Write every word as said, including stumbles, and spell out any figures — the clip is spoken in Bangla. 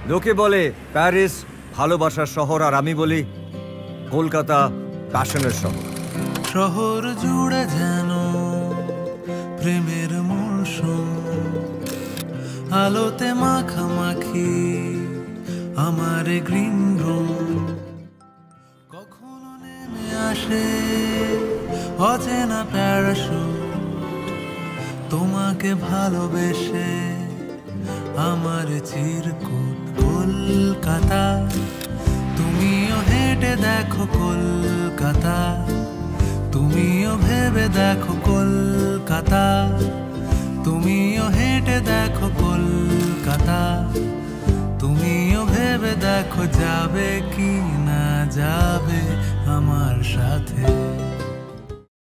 লোকে বলে প্যারিস ভালোবাসার শহর, আর আমি বলি কলকাতা প্যাশনের শহর। শহর জুড়ে যেন প্রেমের মৌসুম, আলোতে মাখামাখি আমার গ্রিন রুম। কখনো নেমে আসে অচেনা প্যারাশুট, তোমাকে ভালোবেসে আমার চিরকুট। কলকাতা তুমিও হেঁটে দেখো, কলকাতা তুমিও ভেবে দেখো, কলকাতা তুমিও হেঁটে দেখো, কলকাতা তুমিও ভেবে দেখো, যাবে কি না যাবে আমার সাথে।